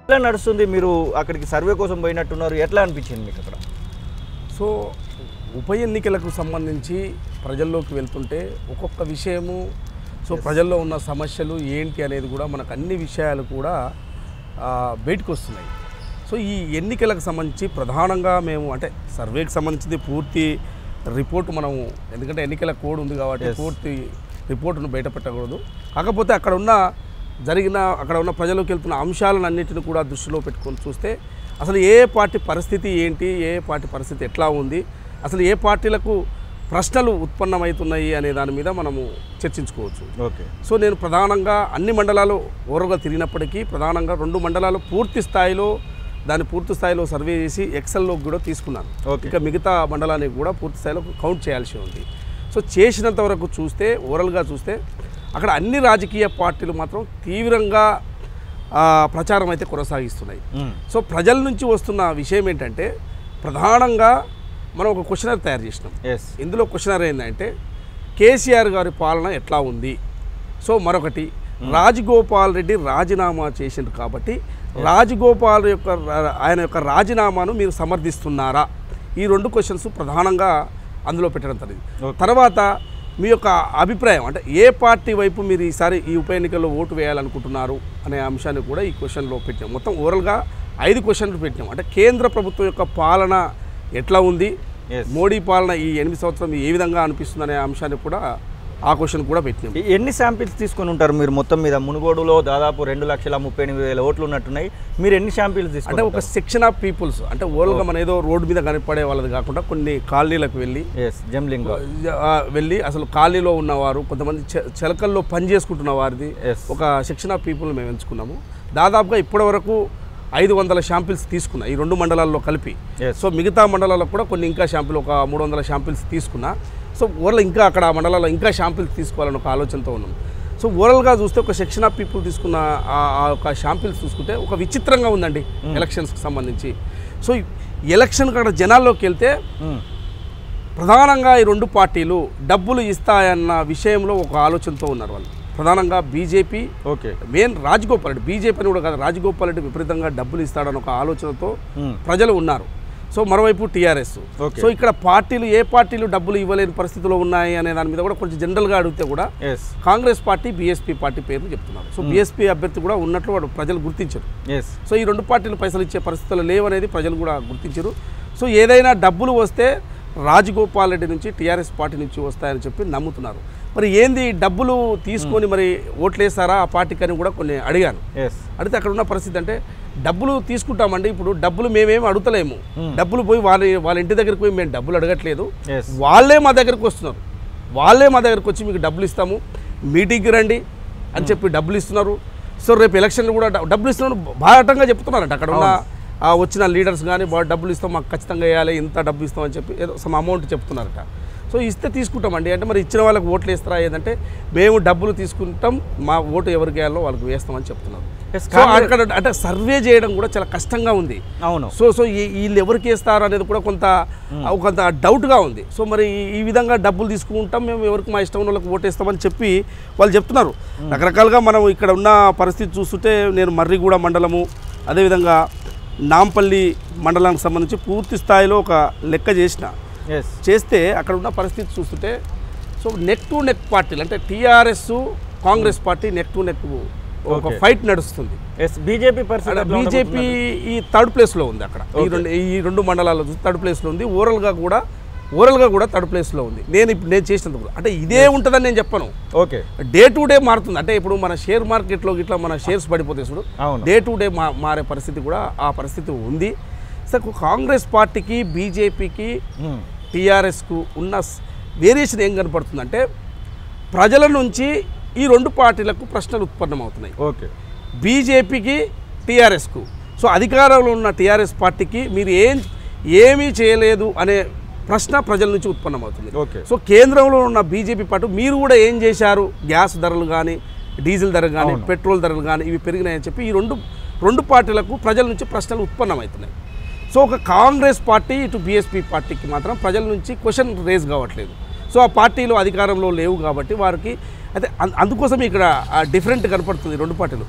ఎట్లా నడుస్తుంది? మీరు అక్కడికి సర్వే కోసం పోయినట్టున్నారు, ఎట్లా అనిపించింది మీకు అక్కడ? సో ఉప ఎన్నికలకు సంబంధించి ప్రజల్లోకి వెళ్తుంటే ఒక్కొక్క విషయము, సో ప్రజల్లో ఉన్న సమస్యలు ఏంటి అనేది కూడా మనకు అన్ని విషయాలు కూడా బయటకు వస్తున్నాయి. సో ఈ ఎన్నికలకు సంబంధించి ప్రధానంగా మేము అంటే సర్వేకి సంబంధించింది పూర్తి రిపోర్ట్ మనము, ఎందుకంటే ఎన్నికల కోడ్ ఉంది కాబట్టి పూర్తి రిపోర్టును బయట పెట్టకూడదు. కాకపోతే అక్కడ ఉన్న ప్రజలకు వెళ్తున్న అంశాలను అన్నింటిని కూడా దృష్టిలో పెట్టుకొని చూస్తే అసలు ఏ పార్టీ పరిస్థితి ఏంటి, ఏ పార్టీ పరిస్థితి ఎట్లా ఉంది, అసలు ఏ పార్టీలకు ప్రశ్నలు ఉత్పన్నమవుతున్నాయి అనే దాని మీద మనము చర్చించుకోవచ్చు. ఓకే. సో నేను ప్రధానంగా అన్ని మండలాలు ఓవర్గా తిరిగినప్పటికీ ప్రధానంగా 2 మండలాలు పూర్తి స్థాయిలో సర్వే చేసి ఎక్సెల్లోకి కూడా తీసుకున్నాను. ఇక మిగతా మండలానికి కూడా పూర్తి స్థాయిలో కౌంట్ చేయాల్సి ఉంది. సో చేసినంత వరకు చూస్తే ఓవరాల్గా చూస్తే అక్కడ అన్ని రాజకీయ పార్టీలు మాత్రం తీవ్రంగా ప్రచారం అయితే కొనసాగిస్తున్నాయి. సో ప్రజల నుంచి వస్తున్న విషయం ఏంటంటే ప్రధానంగా మనం ఒక క్వశ్చనర్ తయారు చేసినాం. ఇందులో క్వశ్చనర్ ఏంటంటే కేసీఆర్ గారి పాలన ఎట్లా ఉంది, సో మరొకటి రాజగోపాల్ రెడ్డి రాజీనామా చేసిండు కాబట్టి ఆయన యొక్క రాజీనామాను మీరు సమర్థిస్తున్నారా, ఈ 2 క్వశ్చన్స్ ప్రధానంగా అందులో పెట్టడం జరిగింది. తర్వాత మీ యొక్క అభిప్రాయం అంటే ఏ పార్టీ వైపు మీరు ఈసారి ఈ ఉప ఎన్నికల్లో ఓటు వేయాలనుకుంటున్నారు అనే అంశాన్ని కూడా ఈ క్వశ్చన్లో పెట్టాం. మొత్తం ఓవరాల్గా 5 క్వశ్చన్లు పెట్టాం. అంటే కేంద్ర ప్రభుత్వం యొక్క పాలన ఎట్లా ఉంది, మోడీ పాలన ఈ 8 సంవత్సరం ఏ విధంగా అనిపిస్తుంది అనే అంశాన్ని కూడా ఆ క్వశ్చన్ కూడా పెట్టినాం. ఎన్ని శాంపిల్స్ తీసుకొని ఉంటారు మీరు? మొత్తం మీద మునుగోడులో దాదాపు 2,38,000 ఓట్లు ఉన్నట్టున్నాయి. మీరు ఎన్ని శాంపిల్స్ తీసుకుంటారు? అంటే ఒక సెక్షన్ ఆఫ్ పీపుల్స్, అంటే ఓవర్గా మన ఏదో రోడ్డు మీద కనపడే వాళ్ళది కాకుండా కొన్ని కాలనీలకు వెళ్ళి అసలు కాలనీలో ఉన్నవారు, కొంతమంది చెలకల్లో పని చేసుకుంటున్న వారిది ఒక సెక్షన్ ఆఫ్ పీపుల్ మేము ఎంచుకున్నాము. దాదాపుగా ఇప్పటి వరకు 500 శాంపిల్స్ తీసుకున్నా ఈ 2 మండలాల్లో కలిపి. సో మిగతా మండలాల్లో కూడా కొన్ని ఇంకా శాంపిల్ ఒక 300 శాంపిల్స్ తీసుకున్నా. సో ఓవరాల్ ఇంకా అక్కడ ఆ మండలాల్లో ఇంకా శాంపిల్స్ తీసుకోవాలని ఒక ఆలోచనతో ఉన్నాం. సో ఓవరాల్గా చూస్తే ఒక సెక్షన్ ఆఫ్ పీపుల్ తీసుకున్న ఆ ఒక శాంపిల్స్ చూసుకుంటే ఒక విచిత్రంగా ఉందండి ఎలక్షన్స్కి సంబంధించి. సో ఎలక్షన్ అక్కడ జనాల్లోకి వెళ్తే ప్రధానంగా ఈ 2 పార్టీలు డబ్బులు ఇస్తాయన్న విషయంలో ఒక ఆలోచనతో ఉన్నారు వాళ్ళు. ప్రధానంగా BJP, main Rajagopal Reddy, BJP అని కూడా కాదు, రాజగోపాల్ రెడ్డి విపరీతంగా డబ్బులు ఇస్తాడని ఒక ఆలోచనతో ప్రజలు ఉన్నారు. సో మరోవైపు టీఆర్ఎస్. సో ఇక్కడ ఏ పార్టీలు డబ్బులు ఇవ్వలేని పరిస్థితిలో ఉన్నాయి అనే దాని మీద కూడా కొంచెం జనరల్గా అడిగితే కూడా కాంగ్రెస్ పార్టీ, బీఎస్పీ పార్టీ పేర్లు చెప్తున్నారు. సో బీఎస్పీ అభ్యర్థి కూడా ఉన్నట్లు వాడు ప్రజలు గుర్తించారు. సో ఈ 2 పార్టీలు పైసలు ఇచ్చే పరిస్థితులు లేవనేది ప్రజలు కూడా గుర్తించారు. సో ఏదైనా డబ్బులు వస్తే రాజగోపాల్ రెడ్డి నుంచి, టీఆర్ఎస్ పార్టీ నుంచి వస్తాయని చెప్పి నమ్ముతున్నారు. మరి ఏంది డబ్బులు తీసుకొని మరి ఓట్లేస్తారా ఆ పార్టీకి అని కూడా కొన్ని అడిగాను. అడిగితే అక్కడ ఉన్న పరిస్థితి అంటే డబ్బులు తీసుకుంటామండి, ఇప్పుడు డబ్బులు మేమేమి అడుగుతలేము, డబ్బులు పోయి వాళ్ళ ఇంటి దగ్గరికి పోయి మేము డబ్బులు అడగట్లేదు, వాళ్ళే మా దగ్గరకు వస్తున్నారు, వాళ్ళే మా దగ్గరకు వచ్చి మీకు డబ్బులు ఇస్తాము, మీటింగ్కి రండి అని చెప్పి డబ్బులు ఇస్తున్నారు. సో రేపు ఎలక్షన్లు కూడా డబ్బులు ఇస్తున్నారు బాహటంగా చెప్తున్నారంట అక్కడ ఉన్న వచ్చిన లీడర్స్ కానీ, డబ్బులు ఇస్తాం మాకు ఖచ్చితంగా వేయాలి, ఇంత డబ్బు ఇస్తామని చెప్పి ఏదో సమ్ అమౌంట్ చెప్తున్నారట. సో ఇస్తే తీసుకుంటామండి అంటే మరి ఇచ్చిన వాళ్ళకి ఓట్లు వేస్తారా, ఏదంటే మేము డబ్బులు తీసుకుంటాం, మా ఓటు ఎవరికి వేయాలో వాళ్ళకి వేస్తామని చెప్తున్నారు. సో అక్కడ అంటే సర్వే చేయడం కూడా చాలా కష్టంగా ఉంది. అవును. సో వీళ్ళు ఎవరికి వేస్తారు అనేది కూడా కొంత డౌట్గా ఉంది. సో మరి ఈ విధంగా డబ్బులు తీసుకుంటాం, మేము ఎవరికి మా ఇష్టం వాళ్ళకి ఓటేస్తామని చెప్పి వాళ్ళు చెప్తున్నారు. రకరకాలుగా మనం ఇక్కడ ఉన్న పరిస్థితి చూస్తుంటే నేను మర్రిగూడ మండలము, అదేవిధంగా నాంపల్లి మండలానికి సంబంధించి పూర్తి స్థాయిలో ఒక లెక్క చేస్తే అక్కడ ఉన్న పరిస్థితి చూస్తుంటే సో నెక్ టు నెక్ పార్టీలు అంటే TRS, Congress party neck to neck ఒక ఫైట్ నడుస్తుంది. బీజేపీ ఈ 3rd ప్లేస్లో ఉంది అక్కడ. ఈ 2 మండలాల్లో 3rd ప్లేస్లో ఉంది. ఓవరాల్గా కూడా 3rd ప్లేస్లో ఉంది. నేను చేసినందుకు అంటే ఇదే ఉంటుందని నేను చెప్పను. డే టు డే మారుతుంది. అంటే ఇప్పుడు మన షేర్ మార్కెట్లో ఇట్లా మన షేర్స్ పడిపోతే చూడు, డే టు డే మారే పరిస్థితి కూడా ఆ పరిస్థితి ఉంది. సో కాంగ్రెస్ పార్టీకి, బీజేపీకి, టీఆర్ఎస్కు ఉన్న వేరియేషన్ ఏం కనపడుతుందంటే ప్రజల నుంచి ఈ 2 పార్టీలకు ప్రశ్నలు ఉత్పన్నమవుతున్నాయి. బీజేపీకి, టీఆర్ఎస్కు. సో అధికారంలో ఉన్న టీఆర్ఎస్ పార్టీకి మీరు ఏమీ చేయలేదు అనే ప్రశ్న ప్రజల నుంచి ఉత్పన్నమవుతుంది. సో కేంద్రంలో ఉన్న బీజేపీ పార్టీ మీరు కూడా ఏం చేశారు, గ్యాస్ ధరలు కానీ, డీజిల్ ధరలు కానీ, పెట్రోల్ ధరలు కానీ ఇవి పెరిగినాయని చెప్పి ఈ 2 పార్టీలకు ప్రజల నుంచి ప్రశ్నలు ఉత్పన్నమవుతున్నాయి. సో ఒక కాంగ్రెస్ పార్టీ, ఇటు బీఎస్పీ పార్టీకి మాత్రం ప్రజల నుంచి క్వశ్చన్ రేజ్ కావట్లేదు. సో ఆ పార్టీలు అధికారంలో లేవు కాబట్టి వారికి అయితే అందుకోసం ఇక్కడ డిఫరెంట్ కనపడుతుంది 2 పార్టీలు.